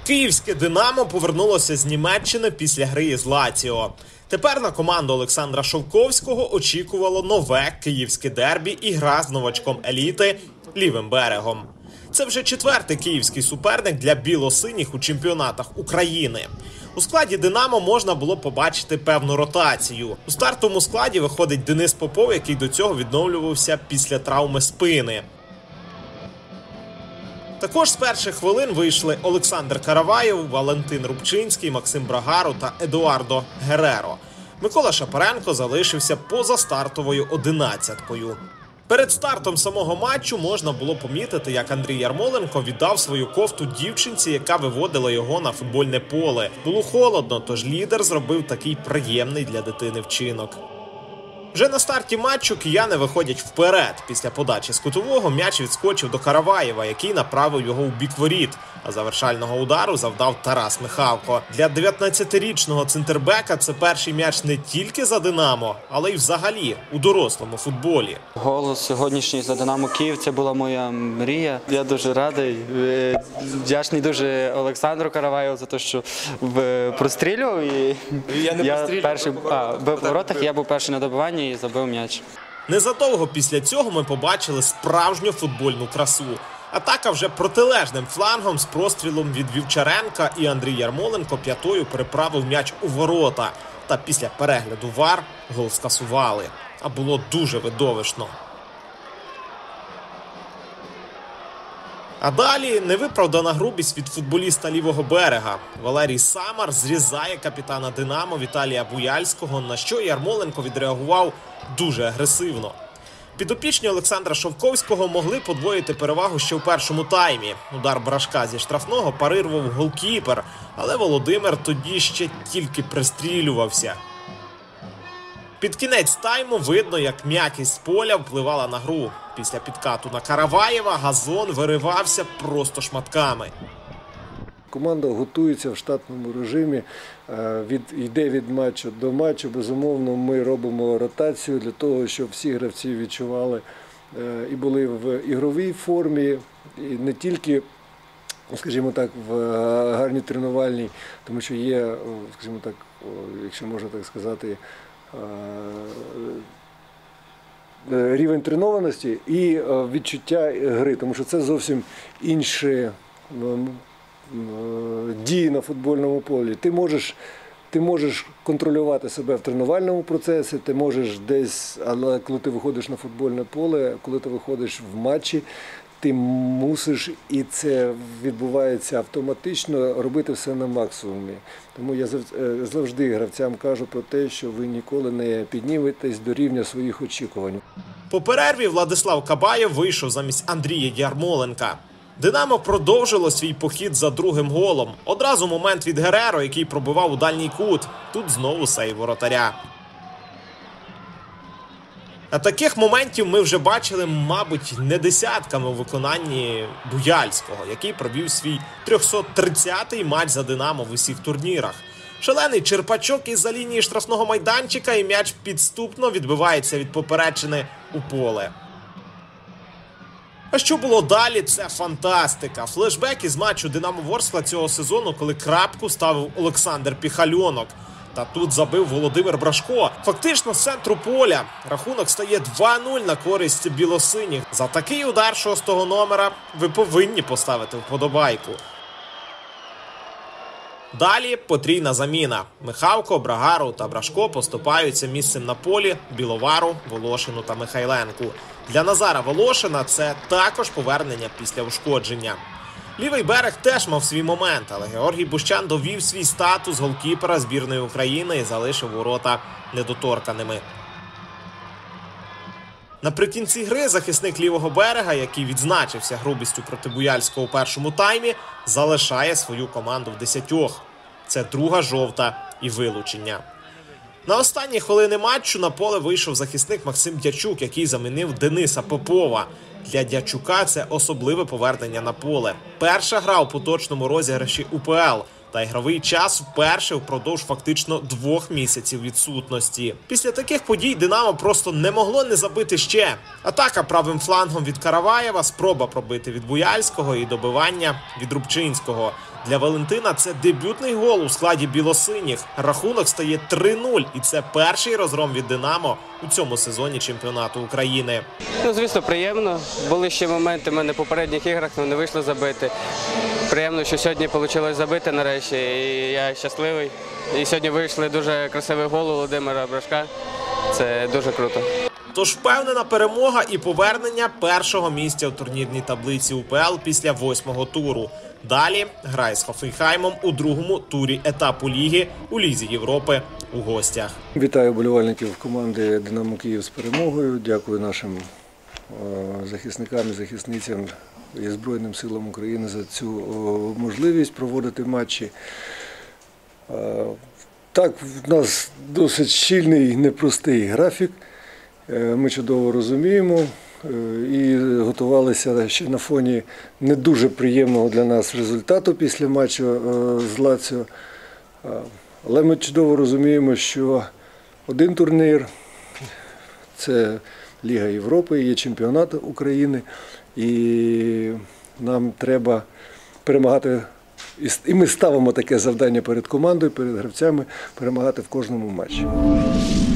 Київське «Динамо» повернулося з Німеччини після гри із Лаціо. Тепер на команду Олександра Шовковського очікувало нове київське дербі і гра з новачком еліти Лівим берегом. Це вже четвертий київський суперник для біло-синіх у чемпіонатах України. У складі «Динамо» можна було побачити певну ротацію. У стартовому складі виходить Денис Попов, який до цього відновлювався після травми спини. Також з перших хвилин вийшли Олександр Караваєв, Валентин Рубчинський, Максим Брагару та Едуардо Гереро. Микола Шапаренко залишився поза стартовою одинадцяткою. Перед стартом самого матчу можна було помітити, як Андрій Ярмоленко віддав свою кофту дівчинці, яка виводила його на футбольне поле. Було холодно, тож лідер зробив такий приємний для дитини вчинок. Вже на старті матчу кияни виходять вперед. Після подачі з кутового м'яч відскочив до Караваєва, який направив його у бік воріт. А завершального удару завдав Тарас Михалко. Для 19-річного центрбека це перший м'яч не тільки за «Динамо», але й взагалі у дорослому футболі. Гол сьогоднішній за «Динамо Київ» – це була моя мрія. Я дуже радий. Вдячний дуже Олександру Караваєву за те, що прострілював. І я перший бив по воротах, я був перший на добиванні і забив м'яч. Незадовго після цього ми побачили справжню футбольну красу. Атака вже протилежним флангом з прострілом від Вівчаренка, і Андрій Ярмоленко п'ятою переправив м'яч у ворота. Та після перегляду ВАР гол скасували. А було дуже видовищно. А далі невиправдана грубість від футболіста Лівого берега. Валерій Самар зрізає капітана «Динамо» Віталія Буяльського, на що Ярмоленко відреагував дуже агресивно. Підопічні Олександра Шовковського могли подвоїти перевагу ще в першому таймі. Удар Брашка зі штрафного парирував голкіпер, але Володимир тоді ще тільки пристрілювався. Під кінець тайму видно, як м'якість поля впливала на гру. Після підкату на Караваєва газон виривався просто шматками. Команда готується в штатному режимі, йде від матчу до матчу. Безумовно, ми робимо ротацію для того, щоб всі гравці відчували і були в ігровій формі, і не тільки, скажімо так, в гарній тренувальній, тому що є, скажімо так, якщо можна так сказати, рівень тренованості і відчуття гри, тому що це зовсім інші дії на футбольному полі. Ти можеш контролювати себе в тренувальному процесі, ти можеш десь, але коли ти виходиш на футбольне поле, коли ти виходиш в матчі, ти мусиш, і це відбувається автоматично, робити все на максимумі. Тому я завжди гравцям кажу про те, що ви ніколи не підніметесь до рівня своїх очікувань. По перерві Владислав Кабаєв вийшов замість Андрія Ярмоленка. «Динамо» продовжило свій похід за другим голом. Одразу момент від Гереро, який пробивав у дальній кут. Тут знову сейв воротаря. А таких моментів ми вже бачили, мабуть, не десятками у виконанні Буяльського, який провів свій 330-й матч за «Динамо» в усіх турнірах. Шалений черпачок із-за лінії штрафного майданчика, і м'яч підступно відбивається від поперечини у поле. А що було далі, це фантастика. Флешбек із матчу «Динамо Ворскла» цього сезону, коли крапку ставив Олександр Піхальонок. Та тут забив Володимир Брашко. Фактично з центру поля. Рахунок стає 2-0 на користь білосиніх. За такий удар 6-го номера ви повинні поставити вподобайку. Далі потрійна заміна. Михалко, Брагару та Брашко поступаються місцем на полі Біловару, Волошину та Михайленку. Для Назара Волошина це також повернення після ушкодження. Лівий берег теж мав свій момент, але Георгій Бущан довів свій статус голкіпера збірної України і залишив ворота недоторканими. Наприкінці гри захисник Лівого берега, який відзначився грубістю проти Буяльського у першому таймі, залишає свою команду в 10. Це друга жовта і вилучення. На останні хвилини матчу на поле вийшов захисник Максим Дячук, який замінив Дениса Попова. Для Дячука це особливе повернення на поле. Перша гра у поточному розіграші УПЛ. Та ігровий час вперше впродовж фактично 2 місяців відсутності. Після таких подій «Динамо» просто не могло не забити ще. Атака правим флангом від Караваєва, спроба пробити від Буяльського і добивання від Рубчинського. Для Валентина це дебютний гол у складі білосиніх. Рахунок стає 3-0, і це перший розгром від «Динамо» у цьому сезоні чемпіонату України. Ну, звісно, приємно. Були ще моменти в мене в попередніх іграх, але не вийшло забити. Приємно, що сьогодні вийшло забити нарешті, і я щасливий. І сьогодні вийшли дуже красивий гол у Володимира Брашка. Це дуже круто. Тож впевнена перемога і повернення першого місця у турнірній таблиці УПЛ після 8-го туру. Далі грає з Хофенхаймом у другому турі етапу ліги у Лізі Європи у гостях. Вітаю вболівальників команди «Динамо Київ» з перемогою. Дякую нашим захисникам і захисницям і Збройним силам України за цю можливість проводити матчі. Так, в нас досить щільний, непростий графік. Ми чудово розуміємо і готувалися ще на фоні не дуже приємного для нас результату після матчу з Лаціо. Але ми чудово розуміємо, що один турнір – це Ліга Європи, є чемпіонат України, і нам треба перемагати. І ми ставимо таке завдання перед командою, перед гравцями – перемагати в кожному матчі.